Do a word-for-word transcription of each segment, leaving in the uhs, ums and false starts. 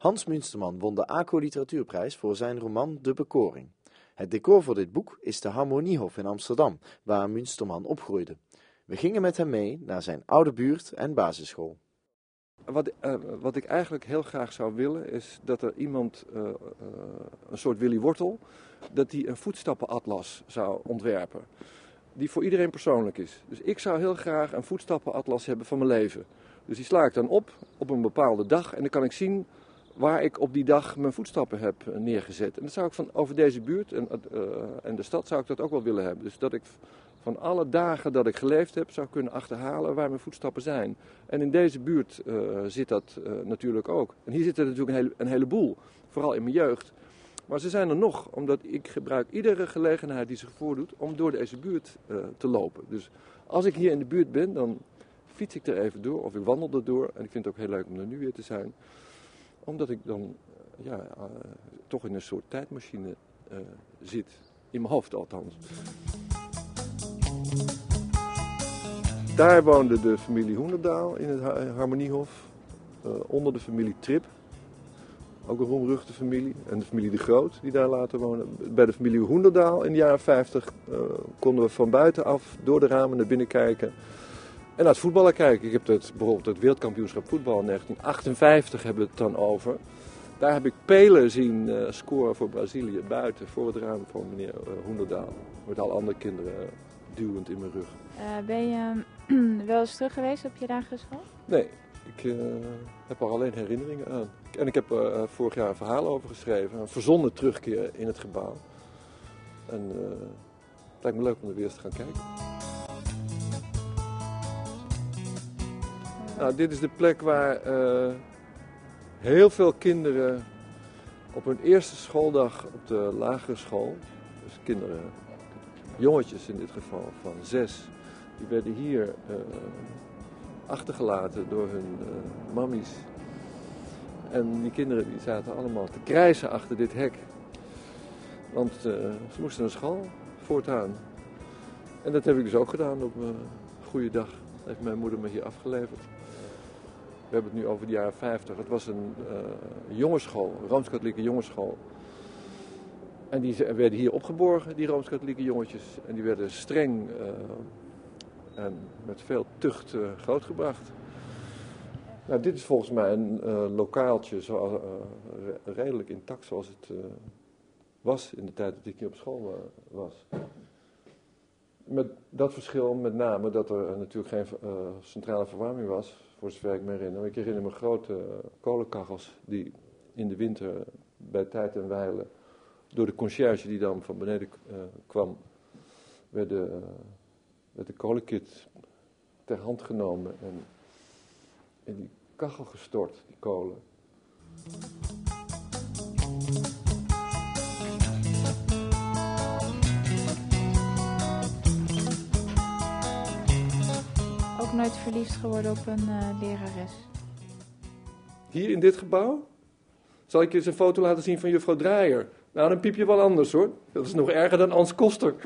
Hans Munsterman won de A C O Literatuurprijs voor zijn roman De Bekoring. Het decor voor dit boek is de Harmoniehof in Amsterdam, waar Munsterman opgroeide. We gingen met hem mee naar zijn oude buurt en basisschool. Wat, uh, wat ik eigenlijk heel graag zou willen is dat er iemand, uh, uh, een soort Willy Wortel, dat die een voetstappenatlas zou ontwerpen. Die voor iedereen persoonlijk is. Dus ik zou heel graag een voetstappenatlas hebben van mijn leven. Dus die sla ik dan op, op een bepaalde dag. En dan kan ik zien waar ik op die dag mijn voetstappen heb neergezet. En dat zou ik van over deze buurt en, uh, en de stad zou ik dat ook wel willen hebben. Dus dat ik van alle dagen dat ik geleefd heb zou kunnen achterhalen waar mijn voetstappen zijn. En in deze buurt uh, zit dat uh, natuurlijk ook. En hier zit er natuurlijk een, hele, een heleboel. Vooral in mijn jeugd. Maar ze zijn er nog, omdat ik gebruik iedere gelegenheid die zich voordoet om door deze buurt uh, te lopen. Dus als ik hier in de buurt ben, dan fiets ik er even door of ik wandel er door. En ik vind het ook heel leuk om er nu weer te zijn. Omdat ik dan uh, ja, uh, toch in een soort tijdmachine uh, zit. In mijn hoofd althans. Daar woonde de familie Hoenderdaal in het Harmoniehof. Uh, onder de familie Trip. Ook een roemruchte familie. En de familie De Groot, die daar later woonde. Bij de familie Hoenderdaal in de jaren vijftig uh, konden we van buitenaf door de ramen naar binnen kijken. En naar het voetballen kijken. Ik heb het, bijvoorbeeld het wereldkampioenschap voetbal in negentien achtenvijftig hebben we het dan over. Daar heb ik Pele zien uh, scoren voor Brazilië buiten, voor het raam van meneer uh, Hoenderdaal. Met alle andere kinderen uh, duwend in mijn rug. Uh, ben je uh, wel eens terug geweest op je lagere school? Nee, ik uh, heb er alleen herinneringen aan. En ik heb er uh, vorig jaar een verhaal over geschreven, een verzonnen terugkeer in het gebouw. En uh, het lijkt me leuk om er weer eens te gaan kijken. Nou, dit is de plek waar uh, heel veel kinderen op hun eerste schooldag op de lagere school, dus kinderen, jongetjes in dit geval van zes, die werden hier uh, achtergelaten door hun uh, mammies. En die kinderen die zaten allemaal te krijsen achter dit hek. Want uh, ze moesten naar school voortaan. En dat heb ik dus ook gedaan op een goede dag. Dat heeft mijn moeder me hier afgeleverd. We hebben het nu over de jaren vijftig. Het was een uh, jongensschool, een Rooms-Katholieke jongensschool. En die werden hier opgeborgen, die Rooms-Katholieke jongetjes. En die werden streng uh, en met veel tucht uh, grootgebracht. Nou, dit is volgens mij een uh, lokaaltje zo, uh, redelijk intact zoals het uh, was in de tijd dat ik hier op school uh, was. Met dat verschil met name dat er uh, natuurlijk geen uh, centrale verwarming was, voor zover ik me herinner. Maar ik herinner me grote uh, kolenkachels die in de winter bij tijd en wijle door de conciërge die dan van beneden uh, kwam, werd de, uh, werd de kolenkit ter hand genomen en in die kachel gestort, die kolen. Ook nooit verliefd geworden op een uh, lerares? Hier in dit gebouw? Zal ik je eens een foto laten zien van juffrouw Draaier? Nou, dan piep je wel anders hoor. Dat is nog erger dan Ans Koster.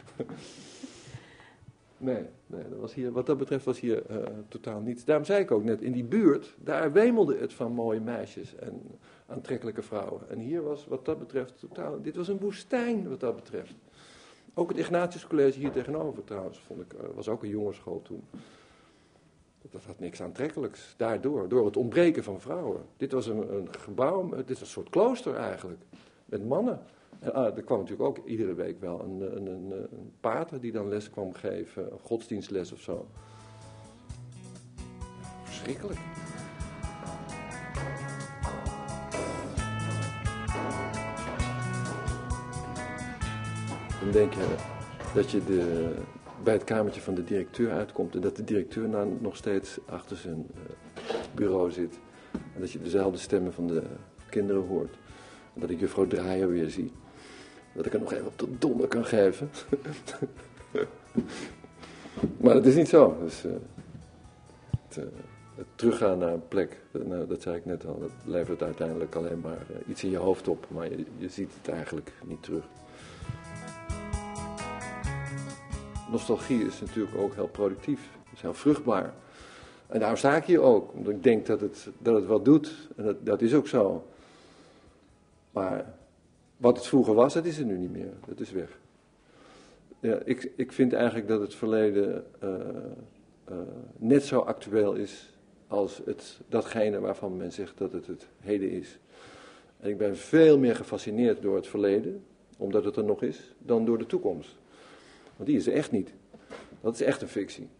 Nee, nee dat was hier, wat dat betreft was hier uh, totaal niets. Daarom zei ik ook net, in die buurt, daar wemelde het van mooie meisjes en aantrekkelijke vrouwen. En hier was wat dat betreft totaal, dit was een woestijn wat dat betreft. Ook het Ignatiuscollege hier tegenover trouwens, vond ik, uh, was ook een jongensschool toen. Dat had niks aantrekkelijks, daardoor, door het ontbreken van vrouwen. Dit was een, een gebouw, dit is een soort klooster eigenlijk, met mannen. En, ah, er kwam natuurlijk ook iedere week wel een, een, een, een pater die dan les kwam geven, of godsdienstles of zo. Verschrikkelijk. Dan denk je dat je de, bij het kamertje van de directeur uitkomt en dat de directeur nou nog steeds achter zijn uh, bureau zit. En dat je dezelfde stemmen van de kinderen hoort. En dat ik juffrouw Draaier weer zie. Dat ik er nog even op de donder kan geven. Maar dat is niet zo. Dus, uh, het, uh, het teruggaan naar een plek, dat, nou, dat zei ik net al, dat levert uiteindelijk alleen maar uh, iets in je hoofd op. Maar je, je ziet het eigenlijk niet terug. Nostalgie is natuurlijk ook heel productief. Het is heel vruchtbaar. En daarom sta ik hier ook, omdat ik denk dat het, dat het wat doet. En dat, dat is ook zo. Maar wat het vroeger was, dat is het nu niet meer. Dat is weg. Ja, ik, ik vind eigenlijk dat het verleden uh, uh, net zo actueel is als het, datgene waarvan men zegt dat het het heden is. En ik ben veel meer gefascineerd door het verleden, omdat het er nog is, dan door de toekomst. Want die is er echt niet. Dat is echt een fictie.